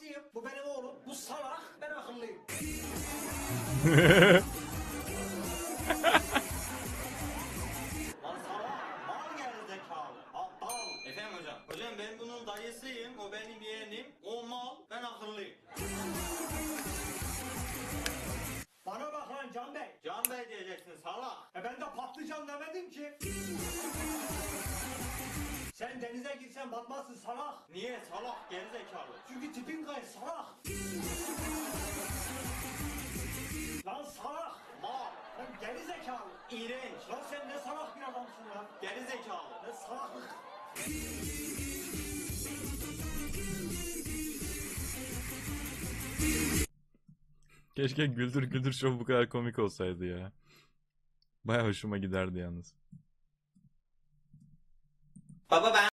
babasıyım. Bu benim oğlum. Bu salak. Ben akıllıyım. Lan salak. Mal gerizekalı. Aptal. Efendim hocam. Hocam ben bunun dayısıyım. O benim yeğenim. O mal. Ben akıllıyım. Bana bak lan Can Bey. Can Bey diyeceksin salak. Ben de patlıcan demedim ki. Sen denize girsen batmazsın salak. Niye salak gerizekalı? Çünkü tipin gayet salak. Lan salak. Mal. Lan gerizekalı. İğrenç. Lan sen ne salak bir adamsın lan. Gerizekalı. Ne salaklık. Keşke Güldür Güldür Show bu kadar komik olsaydı ya. Baya hoşuma giderdi yalnız. Baba ben